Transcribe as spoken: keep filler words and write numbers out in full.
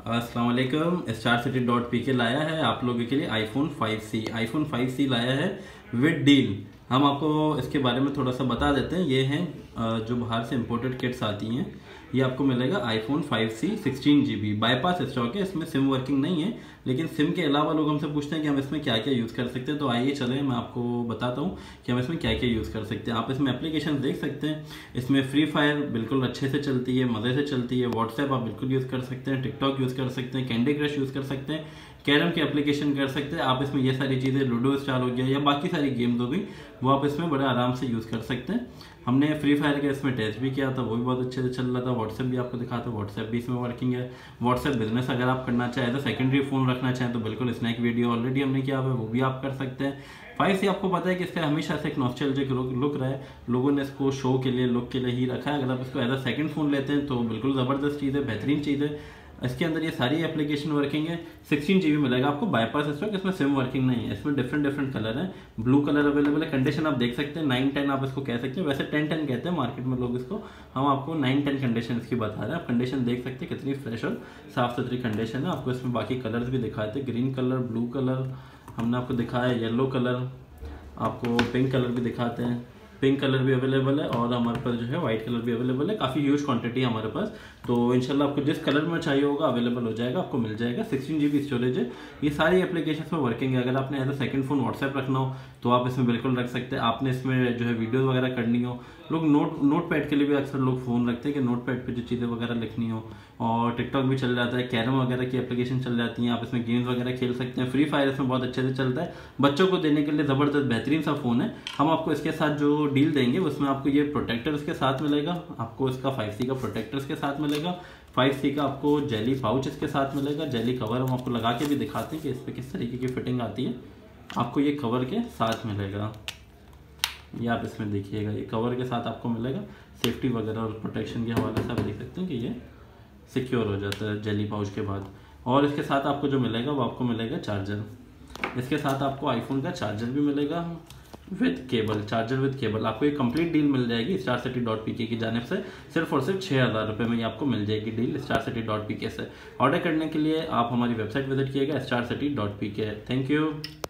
अस्सलाम वालेकुम। Star city dot P के लाया है आप लोगों के लिए iPhone five C iPhone five C लाया है विद डील। हम आपको इसके बारे में थोड़ा सा बता देते हैं। ये हैं जो बाहर से इंपोर्टेड किट्स आती हैं, ये आपको मिलेगा iPhone five C sixteen G B bypass stock है। इसमें सिम वर्किंग नहीं है, लेकिन सिम के अलावा लोग हमसे पूछते हैं कि हम इसमें क्या क्या यूज़ कर सकते हैं। तो आइए चलें, मैं आपको बताता हूँ कि हम इसमें क्या क्या यूज़ कर सकते हैं। आप इसमें एप्लीकेशन देख सकते हैं। इसमें फ्री फायर बिल्कुल अच्छे से चलती है, मज़े से चलती है। व्हाट्सएप आप बिल्कुल यूज़ कर सकते हैं, टिकटॉक यूज़ कर सकते हैं, कैंडी क्रश यूज़ कर सकते हैं, कैरम की एप्लीकेशन कर सकते हैं आप इसमें। ये सारी चीज़ें, लूडो स्टार हो गया या बाकी सारी गेम्स हो गई, वो आप इसमें बड़े आराम से यूज़ कर सकते हैं। हमने फ्री फायर का इसमें टेस्ट भी किया था, वो भी बहुत अच्छे से चल रहा था। व्हाट्सएप भी आपको दिखाता है, व्हाट्सएप भी इसमें वर्किंग है। व्हाट्सएप बिजनेस अगर आप करना चाहें तो सेकेंडरी फ़ोन रखना चाहें तो बिल्कुल स्नैक वीडियो ऑलरेडी हमने किया हुआ है, वो भी आप कर सकते हैं। फाइव सी आपको पता है कि इसका हमेशा से एक नॉस्टैल्जिक लुक रहा है, लोगों ने इसको शो के लिए, लुक के लिए ही रखा है। अगर आप इसको एज अ सेकंड फ़ोन लेते हैं तो बिल्कुल ज़बरदस्त चीज़ है, बेहतरीन चीज़ है। इसके अंदर ये सारी एप्लीकेशन वर्किंग है। सिक्सटीन जी बी मिलेगा आपको बाईपास स्टॉक। इसमें सिम वर्किंग नहीं है। इसमें डिफरेंट डिफरेंट कलर है, ब्लू कलर अवेलेबल है। कंडीशन आप देख सकते हैं नाइन टेन आप इसको कह सकते हैं, वैसे टेन टेन कहते हैं मार्केट में लोग इसको, हम आपको नाइन टेन कंडीशन इसकी बता रहे हैं। आप कंडीशन देख सकते हैं कितनी फ्रेश और साफ सुथरी कंडीशन है। आपको इसमें बाकी कलर्स भी दिखाए थे, ग्रीन कलर, ब्लू कलर हमने आपको दिखाया, येलो कलर, आपको पिंक कलर भी दिखाते हैं। पिंक कलर भी अवेलेबल है और हमारे पास जो है वाइट कलर भी अवेलेबल है। काफ़ी ह्यूज क्वांटिटी है हमारे पास, तो इंशाल्लाह आपको जिस कलर में चाहिए होगा अवेलेबल हो जाएगा, आपको मिल जाएगा। सिक्सटीन जी बी स्टोरेज है। ये सारी एप्लीकेशन में वर्किंग है। अगर आपने as a second phone WhatsApp रखना हो तो आप इसमें बिल्कुल रख सकते हैं। आपने इसमें जो है वीडियो वगैरह करनी हो, लोग नोट नोट पैड के लिए भी अक्सर लोग फ़ोन रखते हैं कि नोट पैड पर जो चीज़ें वगैरह लिखनी हो, और टिकटॉक भी चल जाता है, कैरम वगैरह की एप्लीकेशन चल जाती हैं, आप इसमें गेम्स वगैरह खेल सकते हैं। फ्री फायर इसमें बहुत अच्छे से चलता है। बच्चों को देने के लिए ज़बरदस्त बेहतरीन सा फ़ोन है। हम आपको इसके साथ जो डील देंगे उसमें आपको ये प्रोटेक्टर इसके साथ मिलेगा, आपको इसका फाइव सी का प्रोटेक्टर इसके साथ मिलेगा, फाइव सी का आपको जेली पाउच इसके साथ मिलेगा, जेली कवर हम आपको लगा के भी दिखाते हैं कि इस पर किस तरीके की फिटिंग आती है। आपको ये कवर के साथ मिलेगा, ये आप इसमें देखिएगा, ये कवर के साथ आपको मिलेगा। सेफ्टी वगैरह और प्रोटेक्शन के हवाले से आप देख सकते हैं कि ये सिक्योर हो जाता है जेली पाउच के बाद। और इसके साथ आपको जो मिलेगा वो आपको मिलेगा चार्जर। इसके साथ आपको आईफोन का चार्जर भी मिलेगा with cable, charger with cable. आपको ये कंप्लीट डील मिल जाएगी स्टार सिटी डॉट पी के की जानिब से। सिर्फ और सिर्फ छः हज़ार रुपये में ये आपको मिल जाएगी deal star city dot P K से। ऑर्डर करने के लिए आप हमारी वेबसाइट विजिट कीजिएगा star city dot P K. Thank you.